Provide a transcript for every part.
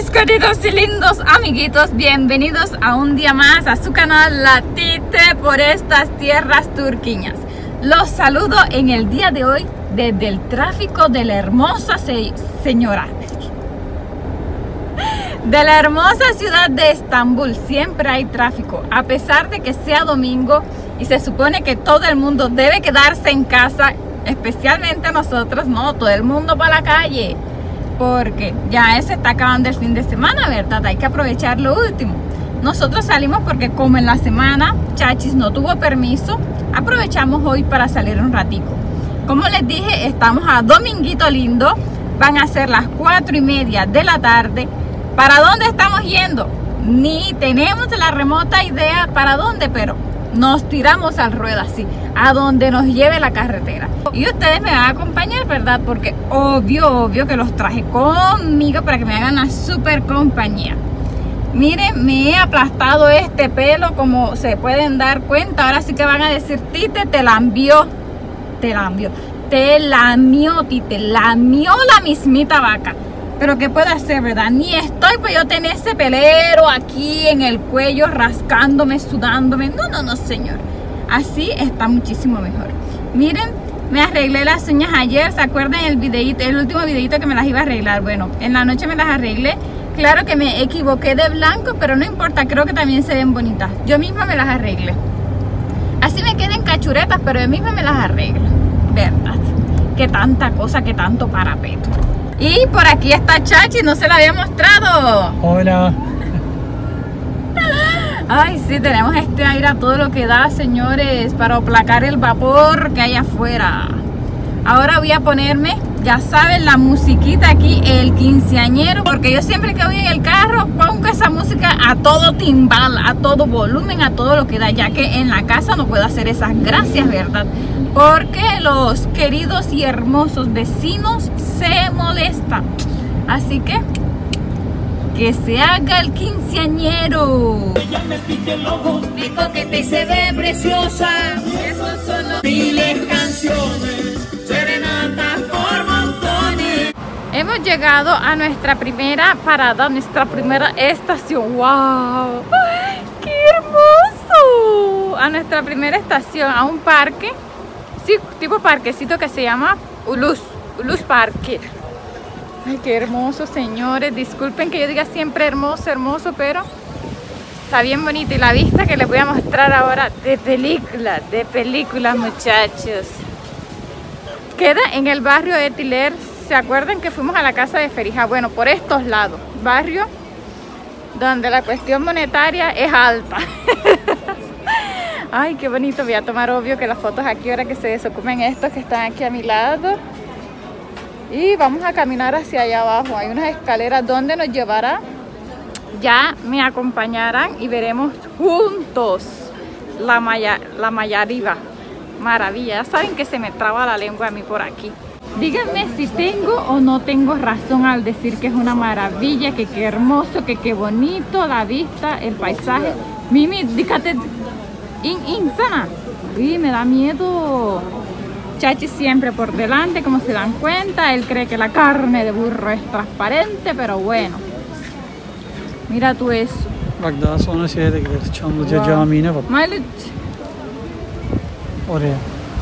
Mis queridos y lindos amiguitos, bienvenidos a un día más a su canal Latite por estas tierras turquiñas. Los saludo en el día de hoy desde el tráfico de la hermosa señora de la hermosa ciudad de Estambul. Siempre hay tráfico, a pesar de que sea domingo y se supone que todo el mundo debe quedarse en casa, especialmente nosotros, no, todo el mundo para la calle, porque ya se está acabando el fin de semana, ¿verdad? Hay que aprovechar lo último. Nosotros salimos porque como en la semana Chachis no tuvo permiso, aprovechamos hoy para salir un ratico. Como les dije, estamos a dominguito lindo, van a ser las 4:30 de la tarde. ¿Para dónde estamos yendo? Ni tenemos la remota idea para dónde, pero nos tiramos al ruedo así, a donde nos lleve la carretera. Y ustedes me van a acompañar, ¿verdad? Porque obvio que los traje conmigo para que me hagan la super compañía. Miren, me he aplastado este pelo, como se pueden dar cuenta. Ahora sí que van a decir: Tite, te lamió, Tite, lamió la mismita vaca. Pero ¿qué puedo hacer, verdad? Ni estoy pues yo tener ese pelero aquí en el cuello rascándome, sudándome. No, señor. Así está muchísimo mejor. Miren, me arreglé las uñas ayer. ¿Se acuerdan el videito, el último videito que me las iba a arreglar? Bueno, en la noche me las arreglé. Claro que me equivoqué de blanco, pero no importa, creo que también se ven bonitas. Yo misma me las arreglé. Así me queden cachuretas, pero yo misma me las arreglo. ¿Verdad? Que tanta cosa, que tanto parapeto. Y por aquí está Chachi, no se la había mostrado. Hola. Ay, sí, tenemos este aire a todo lo que da, señores, para aplacar el vapor que hay afuera. Ahora voy a ponerme, ya saben, la musiquita aquí, el quinceañero, porque yo siempre que voy en el carro pongo esa música a todo timbal, a todo volumen, a todo lo que da, ya que en la casa no puedo hacer esas gracias, ¿verdad? Porque los queridos y hermosos vecinos se molestan. Así que se haga el quinceañero. Mi coqueta y se ve preciosa. Esos son los miles canciones, serenatas por montones. Hemos llegado a nuestra primera parada, nuestra primera estación. ¡Wow! ¡Ay, qué hermoso! A nuestra primera estación, a un parque. Sí, tipo parquecito que se llama Ulus Parque. Ay, qué hermoso, señores. Disculpen que yo diga siempre hermoso, pero está bien bonito. Y la vista que les voy a mostrar ahora de película, muchachos. Queda en el barrio de Etiler. ¿Se acuerdan que fuimos a la casa de Ferija? Bueno, por estos lados. Barrio donde la cuestión monetaria es alta. Ay, qué bonito. Voy a tomar obvio que las fotos aquí ahora que se desocupen estos que están aquí a mi lado. Y vamos a caminar hacia allá abajo. Hay unas escaleras donde nos llevará. Ya me acompañarán y veremos juntos la Mayariva. Maravilla. Ya saben que se me traba la lengua a mí por aquí. Díganme si tengo o no tengo razón al decir que es una maravilla, que qué hermoso, que qué bonito la vista, el paisaje. Mimi, dígate. Insana. Uy, me da miedo. Chachi siempre por delante, como se dan cuenta. Él cree que la carne de burro es transparente, pero bueno. Mira tú eso. Bak daha sonra şeye de gideriz. Çamlıca Camii'ne bak. Maluch. Oraya.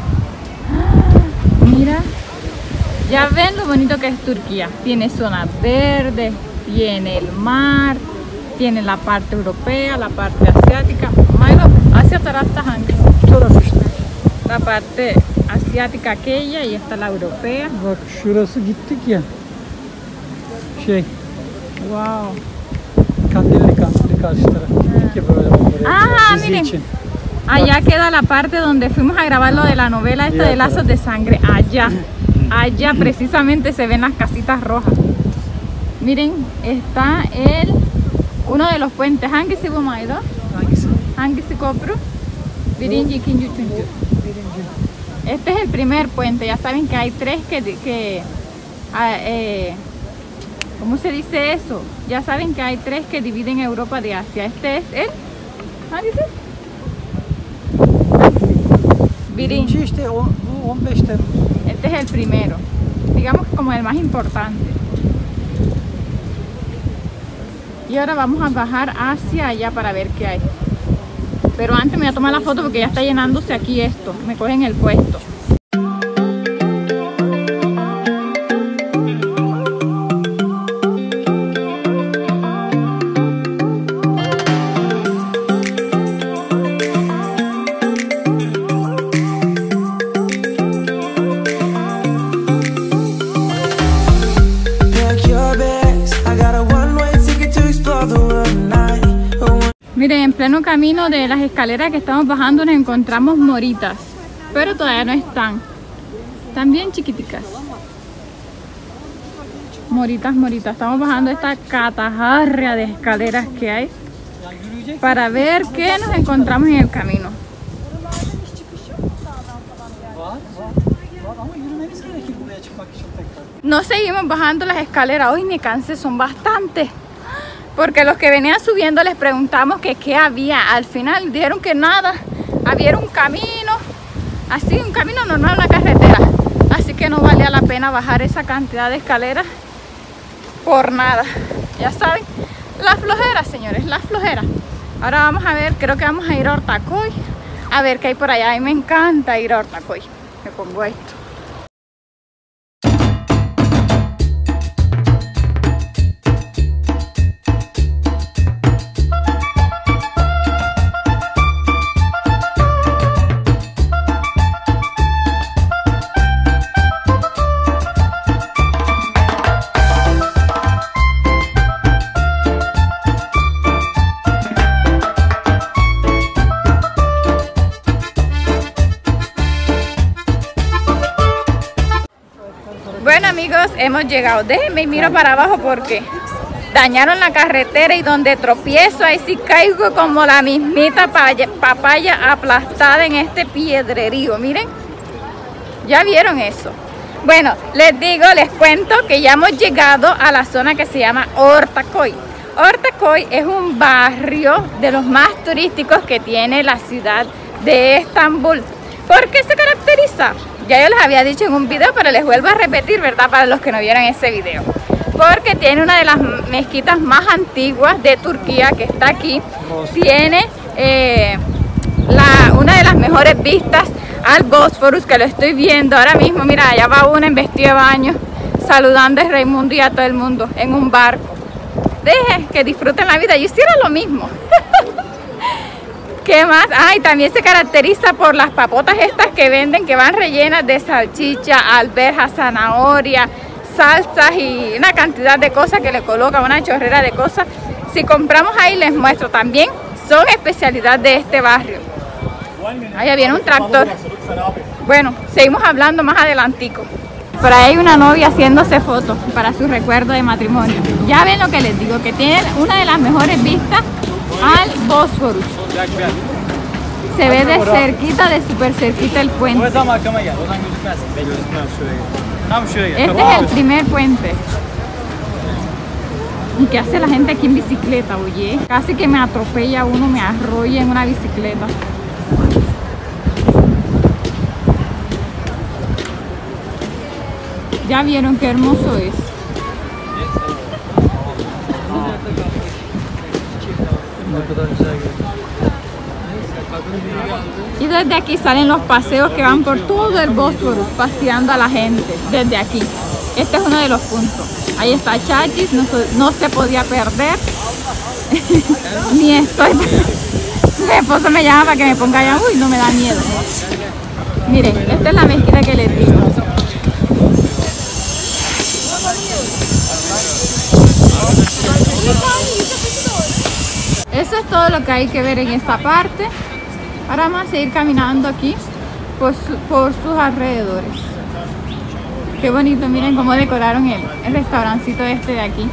Mira. Ya ven lo bonito que es Turquía. Tiene zonas verdes, tiene el mar, tiene la parte europea, la parte asiática. Hacia tarafta hangi? La parte asiática aquella y esta la europea. Bak şurası gittik ya. Wow. Kandilli karşı taraf. Gittik ya böyle Ah, dizi miren. için. Allá queda la parte donde fuimos a grabar lo de la novela esta de Lazos de Sangre. Allá precisamente se ven las casitas rojas. Miren, está uno de los puentes. Hangisi bu maydı? Hangisi köprü? Birinci, ikinci, üçüncü. Este es el primer puente. Ya saben que hay tres ¿cómo se dice eso? Ya saben que hay tres que dividen Europa de Asia. Este es el hangisi? Birinci işte bu 15 Temmuz. Este es el primero, digamos como el más importante. Y ahora vamos a bajar hacia allá para ver qué hay. Pero antes me voy a tomar la foto porque ya está llenándose aquí esto. Me cogen el puesto. Miren, en pleno camino de las escaleras que estamos bajando nos encontramos moritas, pero todavía no están. Están bien chiquiticas. Moritas, moritas. Estamos bajando esta catajarria de escaleras que hay para ver qué nos encontramos en el camino. No seguimos bajando las escaleras. Hoy me cansé, son bastantes. Porque los que venían subiendo les preguntamos que qué había. Al final dijeron que nada. Había un camino, así un camino normal, una carretera. Así que no valía la pena bajar esa cantidad de escaleras por nada. Ya saben, la flojera, señores, la flojera. Ahora vamos a ver, creo que vamos a ir a Ortacoy. A ver qué hay por allá. A mí me encanta ir a Ortacoy. Me pongo esto. Bueno amigos, hemos llegado. Déjenme miro para abajo porque dañaron la carretera y donde tropiezo ahí sí caigo como la mismita papaya aplastada en este piedrerío. Miren, ya vieron eso. Bueno, les cuento que ya hemos llegado a la zona que se llama Ortacoy. Ortacoy es un barrio de los más turísticos que tiene la ciudad de Estambul. ¿Por qué se caracteriza? Ya yo les había dicho en un video, pero les vuelvo a repetir, ¿verdad? Para los que no vieron ese video. Porque tiene una de las mezquitas más antiguas de Turquía, que está aquí. Tiene una de las mejores vistas al Bósforus, que lo estoy viendo ahora mismo. Mira, allá va una en vestido de baño, saludando a Raimundo y a todo el mundo en un barco. Dejen que disfruten la vida. Yo hiciera lo mismo. ¿Qué más? Y también se caracteriza por las papotas estas que venden, que van rellenas de salchicha, alberjas, zanahoria, salsas y una cantidad de cosas que le colocan, una chorrera de cosas. Si compramos ahí les muestro también, son especialidad de este barrio. Allá viene un tractor. Bueno, seguimos hablando más adelantico. Por ahí hay una novia haciéndose fotos para su recuerdo de matrimonio. Ya ven lo que les digo, que tienen una de las mejores vistas al Bósforus. Se ve de cerquita, de súper cerquita el puente. Este es el primer puente. ¿Y qué hace la gente aquí en bicicleta? Oye, casi que me atropella uno, me arrolla en una bicicleta. Ya vieron qué hermoso es. Y desde aquí salen los paseos que van por todo el Bósforo, paseando a la gente, desde aquí. Este es uno de los puntos. Ahí está Chachis, no se podía perder. Ni estoy... Mi esposo me llama para que me ponga allá. Uy, no me da miedo. Miren, esta es la mezquita que les digo. Eso es todo lo que hay que ver en esta parte. Ahora vamos a seguir caminando aquí por sus alrededores. Qué bonito, miren cómo decoraron el restaurancito este de aquí.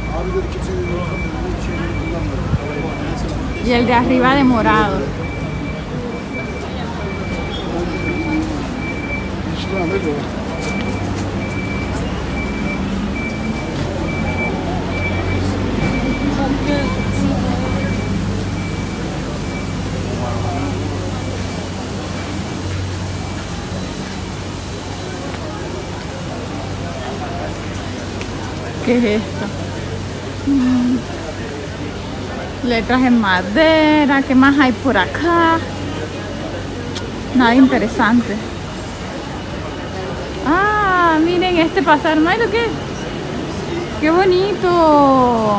Y el de arriba de morado. ¿Qué es esto? letras en madera. ¿Qué más hay por acá? Nada interesante. Ah, miren este pasar. ¿No hay lo que es? ¡Qué bonito!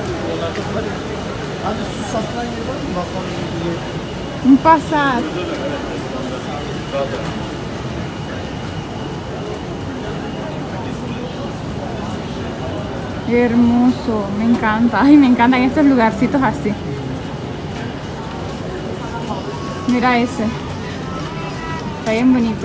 Un pasar. Qué hermoso, me encanta. Ay, me encantan estos lugarcitos así. Mira ese. Está bien bonito.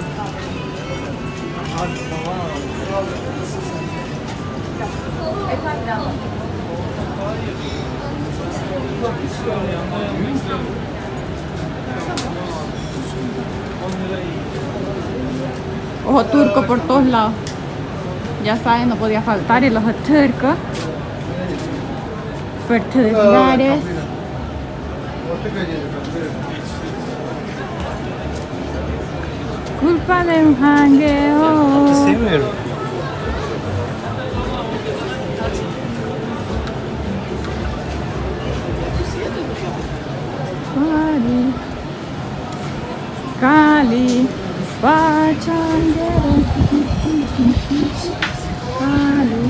Ojo turco por todos lados. Ya saben, no podía faltar el ojo turco. Por todos lados. Culpa de un jangueo. Cali, pachanguero. Cali.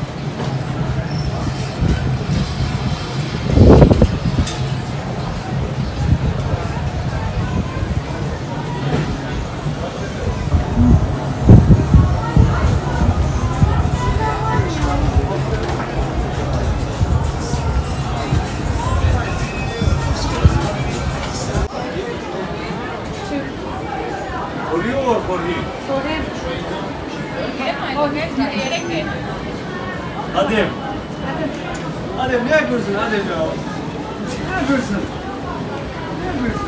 Adem. Adem ne yapıyorsun Adem ya? Ne yapıyorsun? Ne yapıyorsun?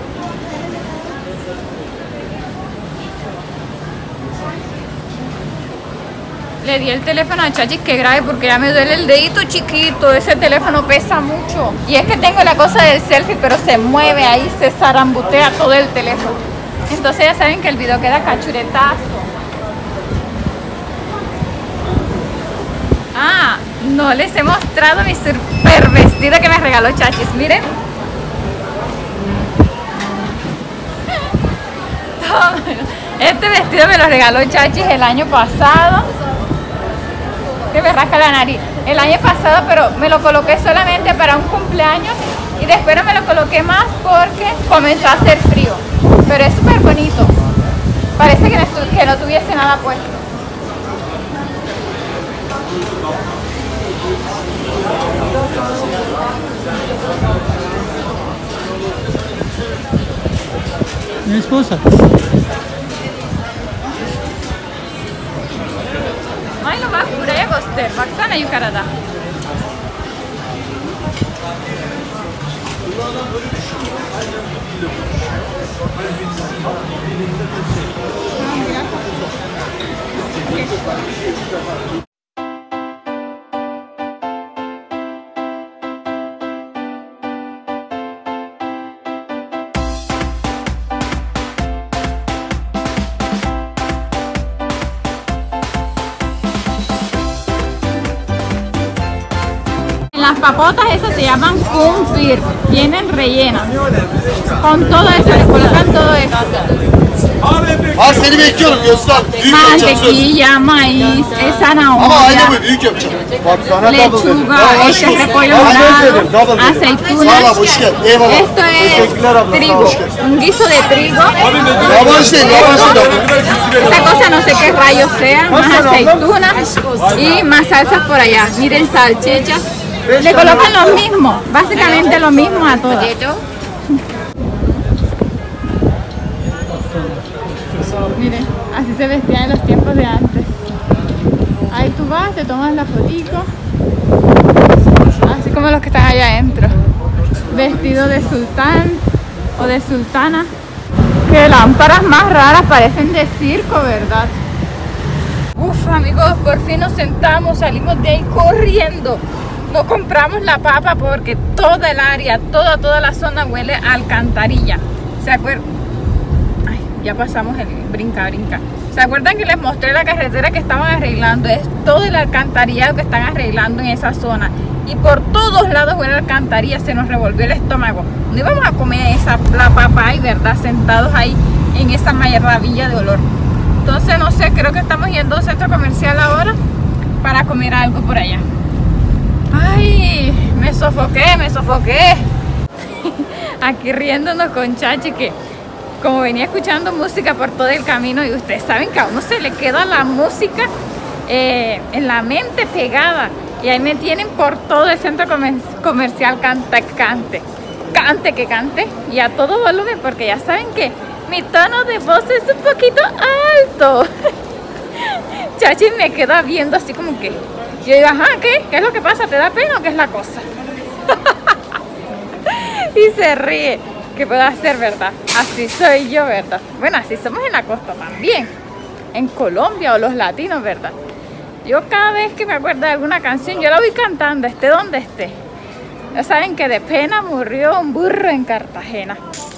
Le di el teléfono a Chachi que grabe porque ya me duele el dedito chiquito. Ese teléfono pesa mucho. Y es que tengo la cosa del selfie, pero se mueve ahí, se zarambutea todo el teléfono. Entonces ya saben que el video queda cachuretazo. Ah, no les he mostrado mi super vestido que me regaló Chachis. Miren. Este vestido me lo regaló Chachis el año pasado. Que me rasca la nariz. El año pasado, pero me lo coloqué solamente para un cumpleaños. Y después no me lo coloqué más porque comenzó a hacer frío. Pero es súper bonito. Parece que no tuviese nada puesto. Mi esposa. Aynı bak buraya göster. Baksana yukarıda. Las papotas esas se llaman kumpir, vienen rellenas. Con todo eso, les colocan todo eso. Ha seni bekliyorum göster. Büyük yapacağım söz. Mantequilla, maíz, Ama aynı zanahoria, bu büyük yapacağım. Bak sana lechuga, este repollo morado, aceitunas. Sağ ol hoş geldin. Eyvallah. Esto es trigo, un guiso de trigo. Yavaş değil yavaş değil. Esta cosa no sé qué rayos sea, más aceitunas y más salsas por allá. Miren, salchichas. Le colocan lo mismo, básicamente lo mismo a todas. Miren, así se vestían en los tiempos de antes. Ahí tú vas, te tomas la fotico. Así como los que están allá adentro. Vestido de sultán o de sultana. Qué lámparas más raras, parecen de circo, ¿verdad? Uf, amigos, por fin nos sentamos, salimos de ahí corriendo. No compramos la papa porque toda el área, toda la zona huele a alcantarilla. ¿Se acuerdan? Ay, ya pasamos el brinca-brinca. ¿Se acuerdan que les mostré la carretera que estaban arreglando? Es todo el alcantarillado que están arreglando en esa zona. Y por todos lados huele a alcantarilla, se nos revolvió el estómago. No íbamos a comer la papa ahí, ¿verdad? Sentados ahí en esa maravilla de olor. Entonces, no sé, creo que estamos yendo a un centro comercial ahora para comer algo por allá. ¡Ay! Me sofoqué. Aquí riéndonos con Chachi, que como venía escuchando música por todo el camino, y ustedes saben que a uno se le queda la música en la mente pegada, y ahí me tienen por todo el centro comercial cante, y a todo volumen, porque ya saben que mi tono de voz es un poquito alto. Chachi me queda viendo así como que, yo digo, ajá, ¿qué es lo que pasa? ¿Te da pena o qué es la cosa? Y se ríe. ¿Qué puedo hacer, verdad? Así soy yo, ¿verdad? Bueno, así somos en la costa también, en Colombia, o los latinos, ¿verdad? Yo cada vez que me acuerdo de alguna canción, yo la voy cantando, esté donde esté. Ya saben que de pena murió un burro en Cartagena.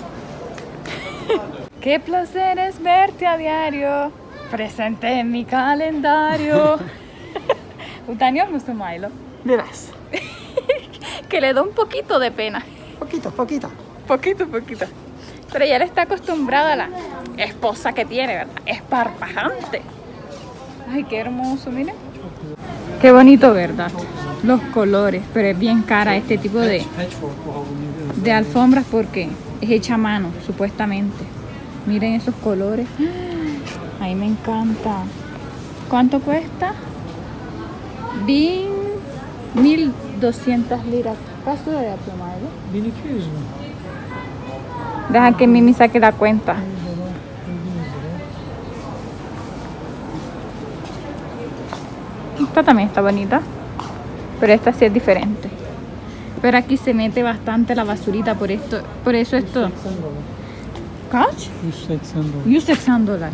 Qué placer es verte a diario, presente en mi calendario. Utanios no se mailo. Verás. Que le da un poquito de pena. Poquito. Poquito. Pero ella está acostumbrada a la esposa que tiene, ¿verdad? Es parpajante. Ay, qué hermoso, miren. Qué bonito, ¿verdad? Los colores, pero es bien cara este tipo de alfombras porque es hecha a mano, supuestamente. Miren esos colores. Ay, me encanta. ¿Cuánto cuesta? 1.200 liras. ¿Cuánto de la pluma, eh? 1200 mi? Deja que Mimi saque la cuenta. Esta también está bonita, pero esta sí es diferente. Pero aquí se mete bastante la basurita, por esto, por eso esto. ¿Cash? $180.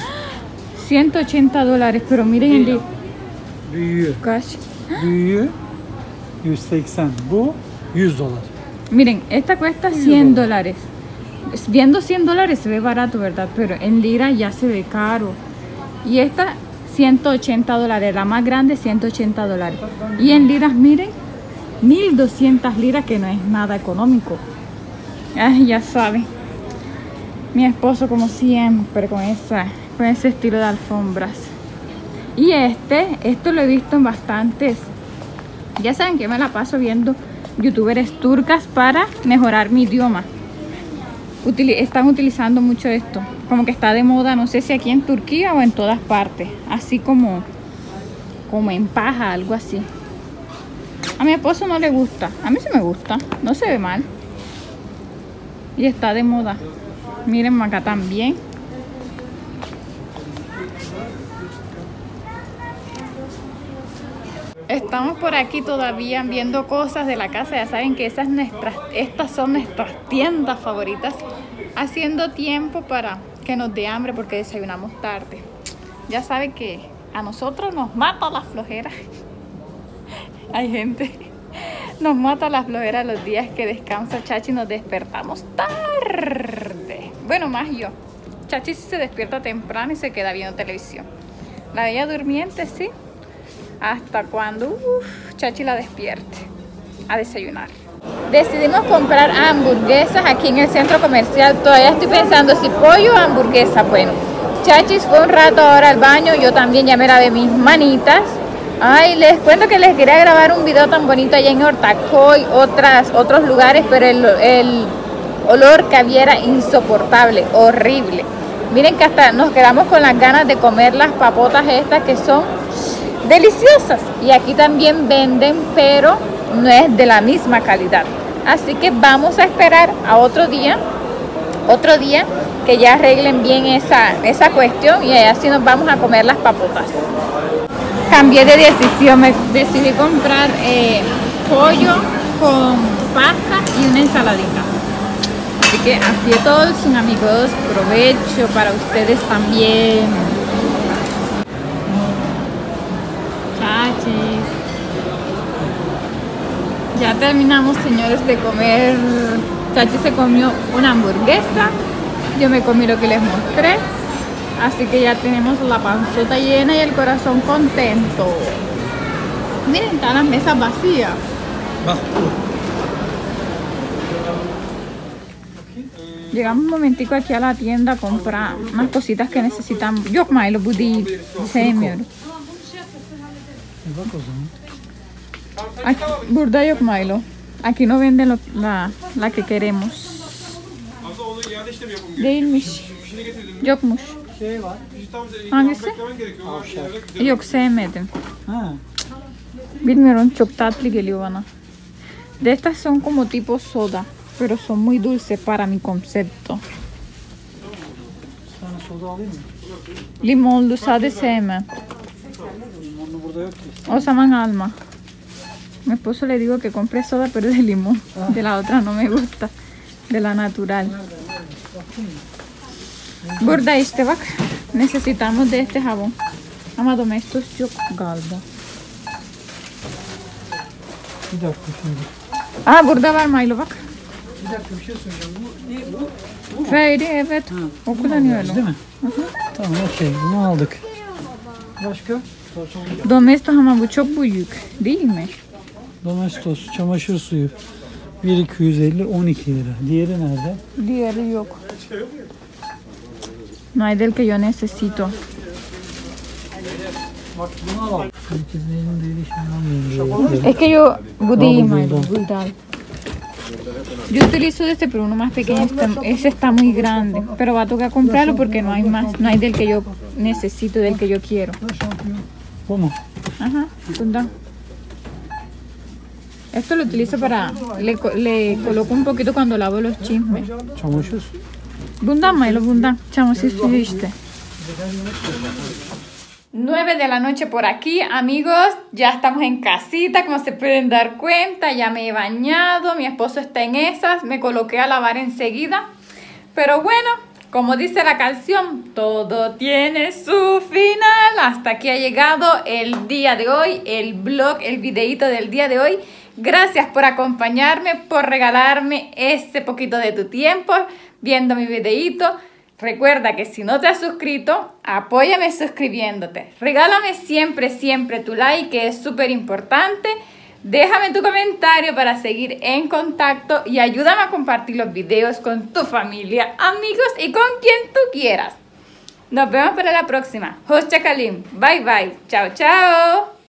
$180, pero miren el Büyüğü. cash. Büyüğü 180. Bu $100. Miren, esta cuesta $100. Viendo $100 se ve barato, ¿verdad? Pero en liras ya se ve caro. Y esta $180, la más grande $180. Y en liras, miren, 1.200 liras, que no es nada económico. Ay, ya saben. Mi esposo, como siempre, con ese estilo de alfombras. Y esto lo he visto en bastantes. Ya saben que me la paso viendo youtubers turcas para mejorar mi idioma. Están utilizando mucho esto, como que está de moda, no sé si aquí en Turquía o en todas partes, así como en paja, algo así. A mi esposo no le gusta, a mí sí me gusta, no se ve mal. Y está de moda. Miren acá también. Estamos por aquí todavía viendo cosas de la casa. Ya saben que estas son nuestras tiendas favoritas. Haciendo tiempo para que nos dé hambre porque desayunamos tarde. Ya saben que a nosotros nos mata la flojera. Hay gente. Nos mata la flojera los días que descansa Chachi y nos despertamos tarde. Bueno, más yo. Chachi se despierta temprano y se queda viendo televisión. La bella durmiente, sí. Hasta cuando Chachi la despierte a desayunar. Decidimos comprar hamburguesas aquí en el centro comercial. Todavía estoy pensando si pollo o hamburguesa. Bueno, Chachi fue un rato ahora al baño. Yo también ya me lavé mis manitas. Ay, les cuento que les quería grabar un video tan bonito allá en Ortaköy, otros lugares, pero el olor que había era insoportable, horrible. Miren que hasta nos quedamos con las ganas de comer las papotas estas que son deliciosas. Y aquí también venden, pero no es de la misma calidad. Así que vamos a esperar a otro día que ya arreglen bien esa cuestión y así nos vamos a comer las papotas. Cambié de decisión, me decidí comprar pollo con pasta y una ensaladita. Así que así es todo, amigos, provecho para ustedes también. Chachis. Ya terminamos, señores, de comer. Chachi se comió una hamburguesa Yo me comí lo que les mostré. Así que ya tenemos la panzota llena y el corazón contento. Miren, están las mesas vacías. Llegamos un momentico aquí a la tienda a comprar unas cositas que necesitamos. Yok Milo, bu değil. Sevmiyorum. Aquí, burada yok Milo. Aquí no venden la que queremos. Değilmiş. Yokmuş. Şey var. Hangisi? Yok sevmedim. Ha. Bilmiyorum, çok tatlı geliyor bana. De estas son como tipo soda, pero son muy dulces para mi concepto. Sana soda alayım mı? Limonlu sade sevmem. Limonlu burada yok ki. O zaman alma. Mi esposo le digo que compre soda, pero de limón. De la otra no me gusta. De la natural. Burada işte bak. Necesitamos de este jabón. Ama domestos yok galiba. Bir dakika şimdi. Aa burada var Milo bak. Bir dakika bir şey söyleyeceğim. Bu ne bu? Fairy evet. O kullanıyorum. Değil mi? Tamam okey. Bunu aldık. Başka? Domestos ama bu çok büyük değil mi? Domestos çamaşır suyu. 1.250 12 lira. Diğeri nerede? Diğeri yok. No hay del que yo necesito. Bak bunu al. Herkesin elinde değişim. Es que yo budí, No, Milo, no. budal. Yo utilizo de este, pero uno más pequeño. Ese está muy grande. Pero va a tocar comprarlo porque no hay más. No hay del que yo necesito, del que yo quiero. Bu mu? Ajá, bundan. Esto lo utilizo para... Le coloco un poquito cuando lavo los chismes. Çamaşır suyu. Bundan Milo, bundan. Çamaşır suyu işte. 9 de la noche por aquí, amigos. Ya estamos en casita, como se pueden dar cuenta. Ya me he bañado, mi esposo está en esas. Me coloqué a lavar enseguida. Pero bueno, como dice la canción, todo tiene su final. Hasta aquí ha llegado el día de hoy, el vlog, el videíto del día de hoy. Gracias por acompañarme, por regalarme este poquito de tu tiempo viendo mi videíto. Recuerda que si no te has suscrito, apóyame suscribiéndote. Regálame siempre, siempre tu like, que es súper importante. Déjame tu comentario para seguir en contacto y ayúdame a compartir los videos con tu familia, amigos y con quien tú quieras. Nos vemos para la próxima. Hoşça kalın. Bye bye. Chao, chao.